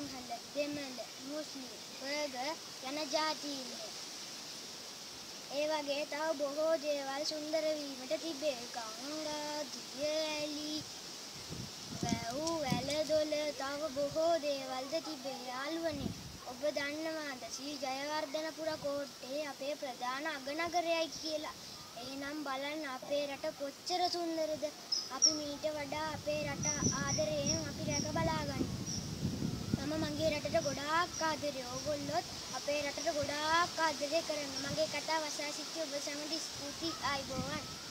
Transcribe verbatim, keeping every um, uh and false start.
සිංහල, දෙමළ, මුස්ලිම්, බර්ගර් යන ජාතීන්ය. ඒ වගේ තව බොහෝ දේවල් සුන්දර වීමට තිබේ. ගංගා, දිය ඇලි, වැව්, වැලදොල තව බොහෝ දේවල්ද තිබේ. යාළුවනේ, ඔබ දන්නවාද ශ්‍රී ජයවර්ධනපුර කෝට්ටේ අපේ ප්‍රධාන අගනගරයයි කියලා? එහෙනම් බලන්න අපේ රට කොච්චර සුන්දරද. අපි මීට වඩා අපේ රට ආදරයෙන් අපි රැක බලා ගනිමු. මම මගේ රටට ගොඩාක් ආදරේ. ඕගොල්ලොත් අපේ රටට ගොඩාක් ආදරේ කරන්න. මගේ කතාව අසා සිටිය ඔබ සැමට ස්තුතියි. ආයුබෝවන්.